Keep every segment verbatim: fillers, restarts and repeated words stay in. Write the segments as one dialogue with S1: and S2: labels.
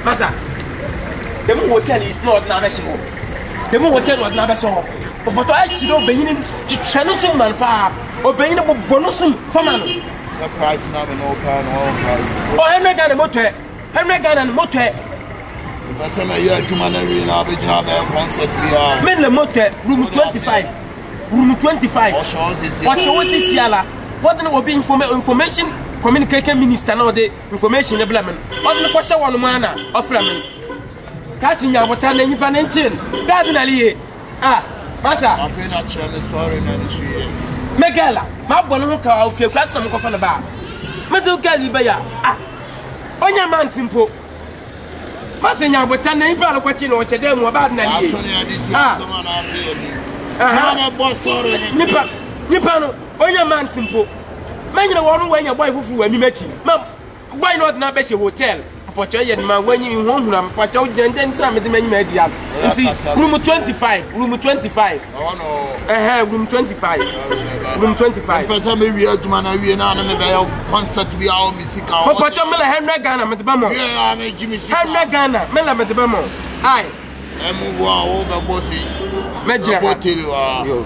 S1: Masa. Dem hotel no na be show. Dem hotel no na be show. Ofoto ai chi no beyin di twano so man pa. Obeyin bo bono so fama no.
S2: The price na no car no price.
S1: Oh, Henry Ghana motor. Henry Ghana motor.
S2: That's a year to man we na be jina be concert we are.
S1: Men le motor room twenty-five. Room twenty-five.
S2: What shows is
S1: What shows is yala. What no be information communication minister now the information the blamen. What no question one man offer men. Catching ya what an any panenchin. That na liye. Ah, masa.
S2: I'm going to share the story na ni shi.
S1: Megala, ma bono ho ka ofie class na mko fa na ba. Meto kali ba ya. Ah. Onya man simpo. Masa nya bota na ifa lo kwachi na o chede mu ba na liye. Ah. Aha.
S2: Na boss story.
S1: Nipa, nipa no onya man simpo. Manyina wonu wanya boy fufu wa mi machi. Ma boy no na be she hotel. Pocho ye ma wanyi hu hu na pocho jende ntra me de manyi ma dia. Nti room twenty-five, room twenty-five.
S2: Oh no.
S1: Eh room twenty-five. Room twenty-five.
S2: Person me we aduma na we na na me be concert we our music.
S1: Mo pocho me la Henry Ghana me de ba mo.
S2: Yeah, me Jimmy.
S1: Henry Ghana me la me de ba mo. Ai.
S2: Emu wa o be bossi.
S1: Me jira.
S2: Hotel wa. Yo.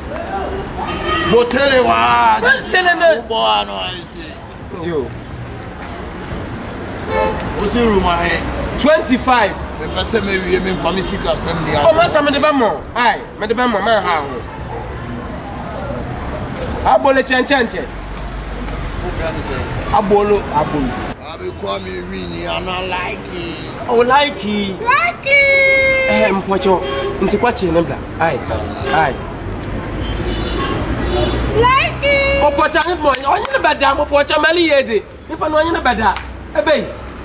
S2: Hotel wa.
S1: Hotel na.
S2: Bo ano ai say.
S1: Yo.
S2: What's your room ahead?
S1: twenty-five.
S2: The person may be in pharmacy assembly.
S1: Oh, Master Medebamo. Aye, Medebamo, man, how? Abole Chanchanche. Abolo, Abolo.
S2: I will call me Winnie and I like it.
S1: Oh, like it.
S2: Like it.
S1: Eh, Mpocho. Into Quachi, Nebla. Aye, aye.
S2: Like it.
S1: Oh, Pocha, boy, on the bada, Pocha Mali Yedi. If I'm on the bada, a bay.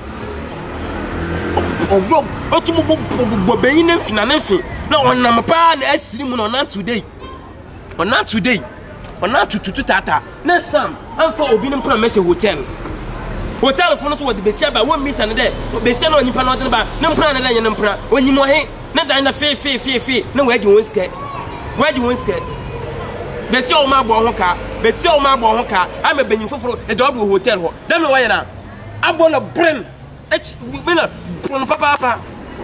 S1: Oh, Rob, oh, to Bobain and Financing. No one number pan as Simon or not today. Or not today. Or not to Tata. Next time, I'm for Obinum Promise Hotel. Hotel for us what the Bessia by one miss and there. Bessia on Nipan about no plan and Yampra. When you know him, not in the fee, fee, fee, fee. No, where you won't scare. Where you won't scare. Bessia my bonhoka. Bessia my bonhoka. I'm a benefit for a double hotel. Damn why now. I want a brain. It's winner. Papa, papa.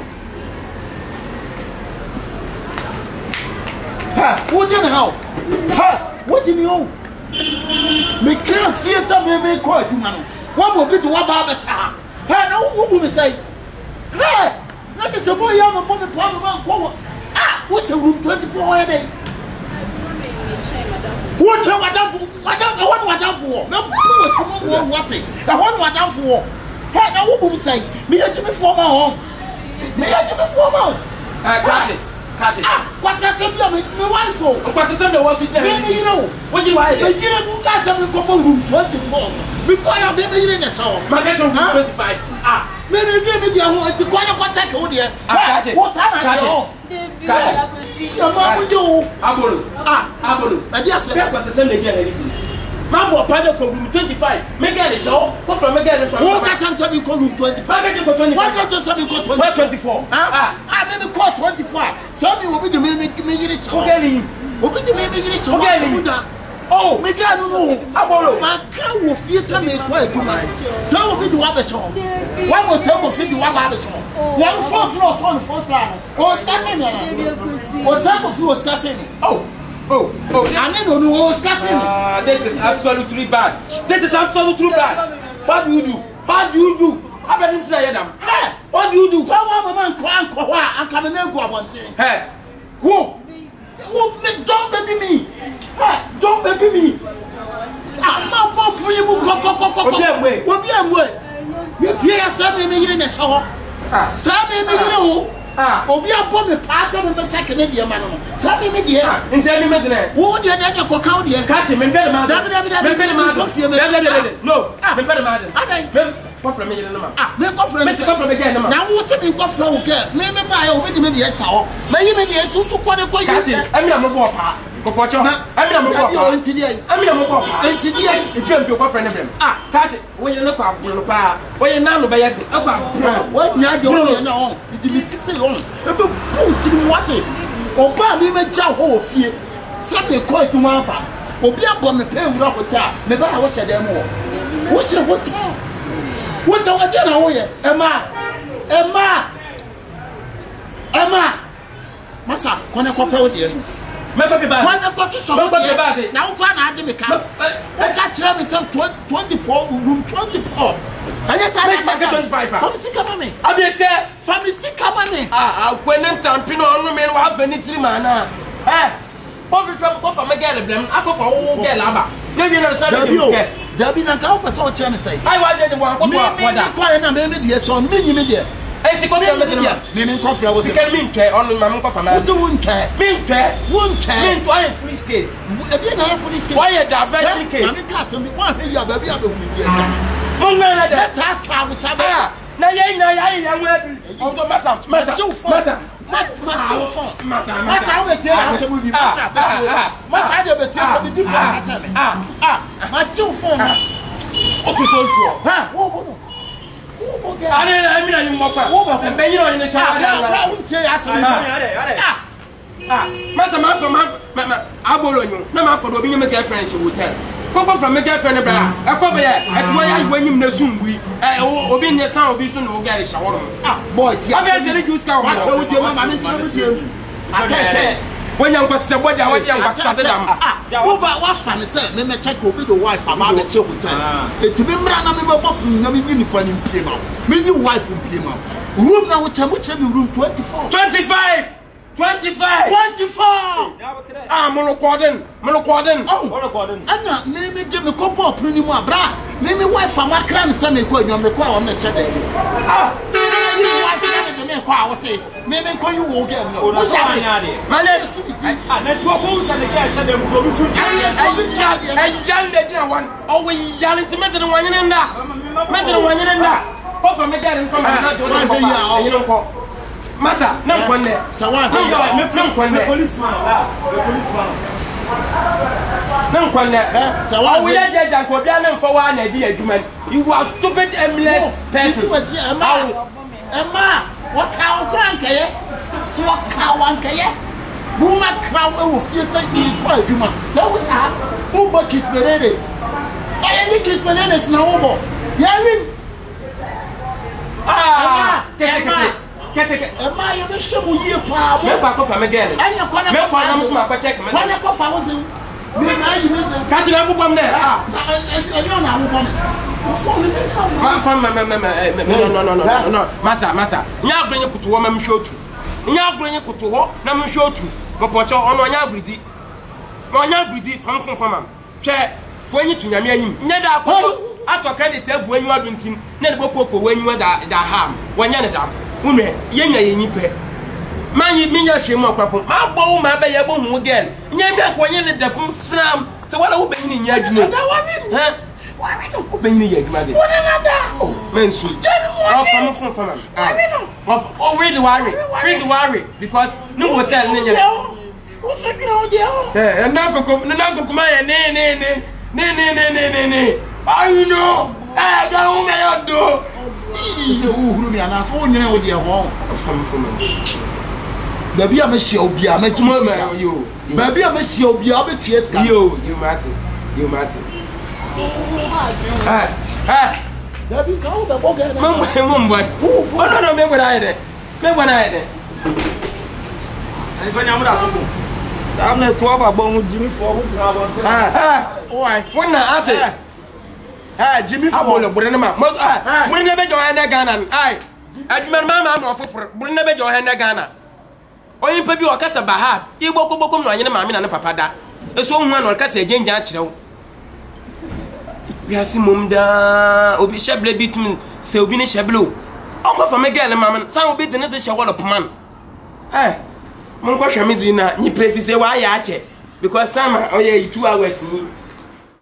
S2: Ha! What do you know? Ha! What do you know? Me can't see some baby quite, man. One will be to what Baba said. Ha! No, what will say? Ha! That is a boy young upon the problem. Ah! What's a room twenty-four a day? What am I done for? What am I done for? No, what I want what done for. Hey, now what will say? Me had to be for my home. Me had to be for my home.
S1: Ah, catch it. Catch it.
S2: Ah, what's that? Something my wife for?
S1: What's the same that was with them?
S2: You know.
S1: What you want?
S2: But you know, guys have a couple room twenty-four. Because I'm in the song.
S1: My catch room twenty-five. Ah.
S2: Maybe give me your home to quite a contact over there.
S1: Ah, catch it.
S2: What's that?
S1: Catch it. Catch it.
S2: Your mom with you.
S1: Abolo. Ah, Abolo. I just said, what's the same that you Mambo Pado room twenty-five. Make a show. Go from again from.
S2: What time have you called room twenty-five?
S1: Why can't you go twenty-five?
S2: Why can't you have you called twenty-four?
S1: twenty-four.
S2: Ah, I maybe call twenty-five. Some you will be the me make me it so.
S1: Okay.
S2: Will be the me make it so.
S1: Oh,
S2: me I don't know.
S1: Abolo.
S2: My car will feel some make quite too much. Some will be the one song. One was tell of the one other song. One fourth floor, one fourth floor. Oh, Stephanie. Or some of you was Stephanie.
S1: Oh. Oh, oh,
S2: I don't know what's happening.
S1: Ah, this is absolutely bad. This is absolutely bad. What do you do? What do you do? I didn't say them. Hey, what do you do?
S2: Someone man cry and cry and come and go one thing.
S1: Hey,
S2: whoa, whoa, don't baby me. Hey, don't baby me. I'm not going to you. Go, go, go, go, go.
S1: What
S2: be a way? You play a seven million in the show. Seven million. Ah, Obi abom me pass am be check na die ma no. Sabi me die.
S1: Nti me medene.
S2: Wo die na na koka wo die.
S1: Catch me pele ma.
S2: Dabi dabi dabi.
S1: Me pele ma. No, me pele ma.
S2: Adan.
S1: Me ko fra me yele no ma.
S2: Ah, me ko fra
S1: me se ko fra me ge no ma.
S2: Na wo se me ko fra wo ge. Me me ba ya obi di me die sa ho. Me yi me die tu su ko de ko yi.
S1: Catch. Ami am bo pa. Ko pocho. Ami am bo pa.
S2: Enti die.
S1: Ami am bo pa.
S2: Enti die.
S1: E pem ko fra ne brem. Ah, catch. Wo yele no kwa bro pa. Wo yele na no be yete. E kwa bro.
S2: Wo nya de wo na ho. Di mi ti se ho. E be put ni wate. Oba mi me ja ho ofie. Sabe ko aduma ba. Obi abọ me pe wura hotel. Me ba wo se dem wo. Wo se hotel. Wo se wo de na wo ye. E ma. Emma. Emma. Masa, kone ko pe o de.
S1: Me papi ba.
S2: Kone ko to so
S1: Me papi ba de.
S2: Na wo kwa na ade me ka. O ka kire me self twenty-four room twenty-four. Anya sa na ka
S1: twenty-five.
S2: Famisi kama me.
S1: Abi eske.
S2: Famisi kama me.
S1: Ah, ah, kwene tampi no onu me no afani tiri mana. Eh. Coffee shop ko fa me girl blem. Akofa wo girl aba. Na bi na sa de me.
S2: Dabi na ka o person o kire me say.
S1: Ai wa de de wan ko to akoda.
S2: Me kwa na me me de so me nyi me de.
S1: Enti ko fa me de no.
S2: Me me ko fra wo se.
S1: Can me nke onu ma me ko fa ma.
S2: Wo se wo nke.
S1: Me nke.
S2: Wo nke.
S1: Me to I free space.
S2: E dey na free space.
S1: Why a diversion case?
S2: Na me ka so me wa he ya ba bi abe hu me bi e.
S1: Mo na na da.
S2: Ta ta wo sabe.
S1: Na ye na ya ya nwa bi. O to masa. Masa. Masa.
S2: Masa masa masa o beti asemu bi masa beti masa de beti asemu di fo aka me ah ah ma ti o fo na
S1: o fi so so
S2: ha wo bo no wo bo ge
S1: are na mi na yin mo pa be yin o yin sha
S2: are na wo ti asemu ah
S1: ah masa ma fo ma ma abolo nyu na ma fo do bi nyem ka friend shi hotel koko from me girlfriend bra e ko be e to ya yi wanyim na sumbu e obi nye san obi so no ga shaworo
S2: ah boy ti
S1: abi e dey juice ka wo
S2: wa che wo di mama me chiro di atete
S1: wonya nkwase body a wodi nkwase te dam
S2: wo ba wa fa ne say me me check obi do wife ama be che hotel eti bi mra na me be pop na me nyi nipa ni mpie ma me nyi wife mpie ma room na wo che mo che me room twenty-four
S1: twenty-five twenty-five
S2: twenty-four
S1: ah mo recording mo recording
S2: mo recording ana me me de me ko pop ni mu abra me me wife ama kra ne say me ko anwa me ko a wo na she da ah me wife na me de me ko a wo say me me ko you wo game no
S1: o sa anya de male
S2: ah na tu ko sa de ga she da mu ko bi su
S1: ai yan de dia wan o we yan intimate de wan yin nda me de wan yin nda ko fa me ga de fa na do de ko fa yin ko masa na nkonne
S2: sawa
S1: me plan nkonne
S2: policeman la policeman
S1: na nkonne
S2: sawa
S1: o ya jaja ko bia na mfa wa na di adwuma you are stupid aimless person
S2: aw emma what ka okran kaye so what ka wan kaye buma kraw e wo fie say ni ko adwuma so wo sa wo bo kispereres ayi ni kispereres na wo bo ya win
S1: ah kete kete kete kete
S2: emma yo be shemu yie pa
S1: me pa ko fa me gele me fa na musu ma pa check me
S2: kwa na ko fa wo sin me na yi me sin
S1: ka ti na bu bom ne ah
S2: enyo na wo bom wo fo me me fa
S1: ma fa me me me no no no no no masa masa nya agrenye kutu wo ma mhwe otu nya agrenye kutu ho na mhwe otu mo po cho ono nya agridi mo nya agridi fam fam fam hwe fo anyi tunyame anyim nya da akọ ato credit abu anyi wadu ntim na de popo wanyi da da ham wonya ne dam unwe yenya yenyi pe manyi minya hwemu akwapo ma bo ma ba ye bo hu girl nya mi akonye ne dafum fram se wala wo benyi nya adwuma
S2: da wa mi
S1: ha wo benyi ya adwuma de
S2: wona na da
S1: mensu o fam fam fam ah o really worry really worry because no hotel ne nya
S2: o se bi na o de o
S1: eh na kokko na kokko ma ye ne ne ne ne ne ne ne ne ne I know eh ga o me yodo
S2: se o huru mi ana so nyene o de ho
S1: fam fam
S2: ba bia me hia obi a ma ti mo
S1: yo
S2: ba bia me hia obi a be tue ska
S1: yo you Martin you Martin ah ah
S2: da bi ka o be bo ga na
S1: mum mum boy oh no no me gbara ide me gbara ide
S3: ani fanya mu da so ko sam na to ba bon Jimmy for who tra bon
S2: ah
S1: ah
S2: why
S1: wona ate
S2: ah Jimmy for
S1: abolo bure ne ma ah bure ne be jo handa Ghana ai adwuma ma ma ma ofoforo bure ne be jo handa Ghana oyin pa bi o kasa bahat igbo gbogbo no anyene ma me na ne papa da eso hu na o kasa egenja akirew we asimum da obi sheble bitum se obi ne sheblo onko fa me girl ma man san obi de ne de shawolo pman eh mon ko hwame di na nyi pesi se wa ya ache because time oye two hours ni